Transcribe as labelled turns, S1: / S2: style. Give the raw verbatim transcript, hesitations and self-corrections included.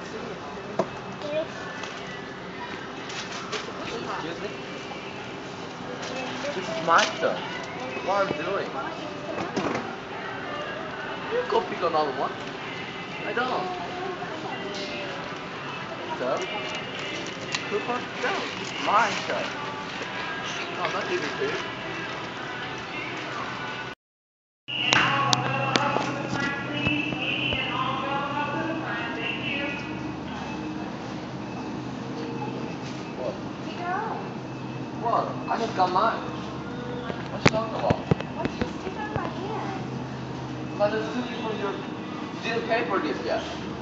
S1: Excuse me? This is my turn. What are you doing? You go pick another one. I don't. So, Cooper, go. My turn. I'm not giving to you. What? What? I just got mine. What you talking about?
S2: Why'd you stick on my hand?
S1: But it's too from your. You didn't pay for this yet.